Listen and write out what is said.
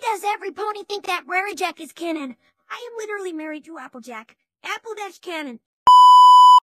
does every pony think that Rarejack is canon? I am literally married to Applejack. Appledash canon.